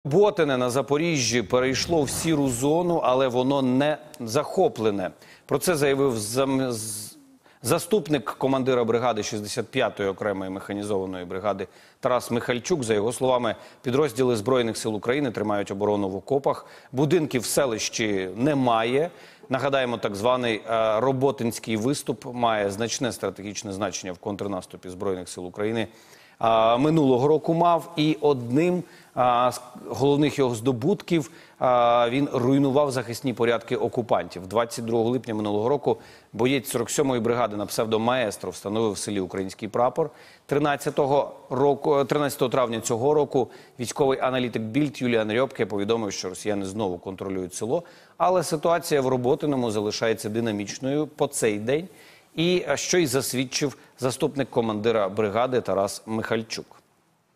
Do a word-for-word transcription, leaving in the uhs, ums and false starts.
Ботине на Запоріжжі перейшло в сіру зону, але воно не захоплене. Про це заявив зам... заступник командира бригади шістдесят п'ятої окремої механізованої бригади Тарас Михальчук. За його словами, підрозділи Збройних сил України тримають оборону в окопах. Будинків в селищі немає. Нагадаємо, так званий Роботинський виступ має значне стратегічне значення в контрнаступі Збройних сил України. Минулого року мав, і одним з головних його здобутків він руйнував захисні порядки окупантів. двадцять другого липня минулого року боєць сорок сьомої бригади на псевдо «Маестро» встановив в селі український прапор. тринадцятого травня цього року військовий аналітик Більд Юліан Рьопке повідомив, що росіяни знову контролюють село, але ситуація в Роботиному залишається динамічною по цей день. І що й засвідчив заступник командира бригади Тарас Михальчук.